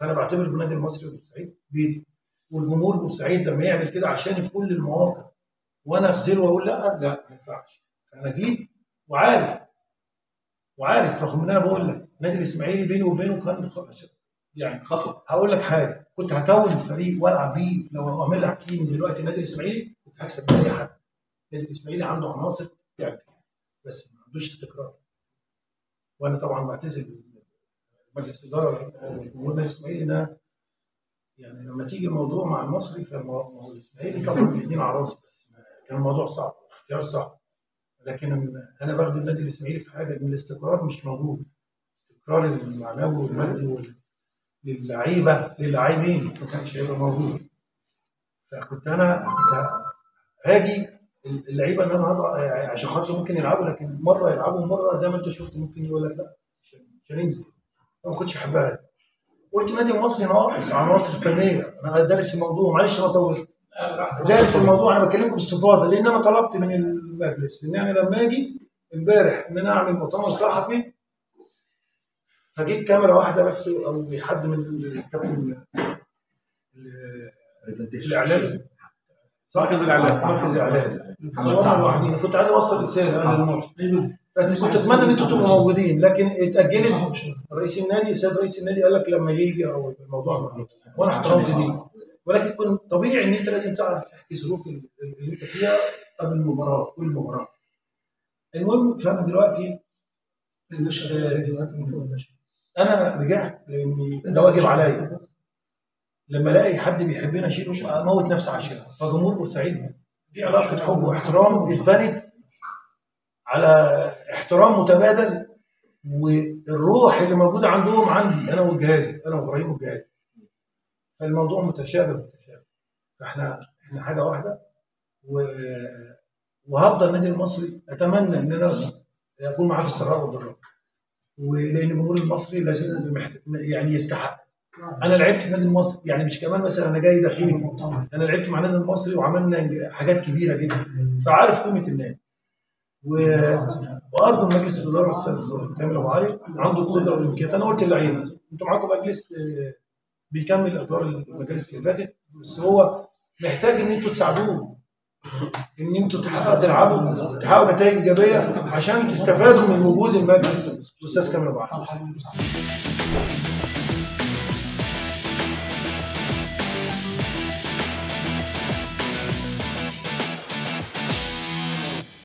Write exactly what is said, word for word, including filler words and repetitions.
فانا بعتبر النادي المصري بورسعيد بيتي، والجمهور بورسعيد لما يعمل كده عشاني في كل المواقف وانا اخذله واقول لا لا ما ينفعش. فانا جيت وعارف وعارف رغم ان انا بقول لك النادي الاسماعيلي بيني وبينه كان يعني خطوه. هقول لك حاجه، كنت هكون فريق والعب بيه لو اعمل لك تيم دلوقتي النادي الاسماعيلي كنت هكسب باي حد. النادي الاسماعيلي عنده عناصر تعمل بس ما عندوش استقرار. وانا طبعا بعتذر مجلس الاداره وجمهور النادي الاسماعيلي ده، يعني لما تيجي الموضوع مع المصري فالموضوع الاسماعيلي طبعا الاثنين على راسي، بس كان الموضوع صعب، اختيار صعب. لكن انا باخد النادي الاسماعيلي في حاجه ان الاستقرار مش موجود. الاستقرار المعنوي والمادي للعيبه للاعبين ما كانش هيبقى موجود. فكنت انا كنت هاجي اللعيبه ان انا هضغط عشان خاطر ممكن يلعبوا، لكن مره يلعبوا مره زي ما انت شفت ممكن يقول لك لا عشان ينزل. ما كنتش احبها. قلت النادي المصري ناقص عناصر فنيه. انا دارس الموضوع، معلش انا طولت. دارس الموضوع، انا بكلمكم باستفاضه لان انا طلبت من المجلس ان انا لما اجي امبارح ان انا اعمل مؤتمر صحفي، فجيت كاميرا واحده بس او حد من الكابتن الاعلام مركز الاعلام مركز الاعلام صورنا لوحدينا. كنت عايز اوصل رساله انا للماتش بس كنت اتمنى ان انتوا تبقوا موجودين، لكن اتاجلت. رئيس النادي السيد رئيس النادي قال لك لما يجي او الموضوع مفتوح، وانا احترمت دي، ولكن كنت طبيعي ان انت لازم تعرف تحكي ظروف اللي انت فيها قبل المباراه في كل مباراه. المهم فانا دلوقتي انا رجعت لان ده واجب عليا. لما الاقي حد بيحبني اشيله اموت نفسي عشانه. فجمهور بورسعيد في علاقه حب واحترام اتبنت على احترام متبادل، والروح اللي موجوده عندهم عندي انا والجهازي، انا وابراهيم والجهازي. فالموضوع متشابه متشابه. فاحنا احنا حاجه واحده، وهفضل النادي المصري اتمنى ان انا اكون معاه في السراء والضراء، ولان الجمهور المصري لازم يعني يستحق. انا لعبت في النادي المصري، يعني مش كمان مثلا انا جاي دخيل، انا لعبت مع النادي المصري وعملنا حاجات كبيره جدا، فعارف قيمه النادي. وارجو مجلس الاداره الاستاذ كامل ابو علي عنده قدره والامكانيات. انا قلت للعيبه انتوا معاكم مجلس بيكمل ادوار المجالس اللي فاتت، بس هو محتاج ان انتوا تساعدوه ان انتوا تلعبوا تحققوا نتائج ايجابيه عشان تستفادوا من وجود المجلس الاستاذ كامل ابو علي.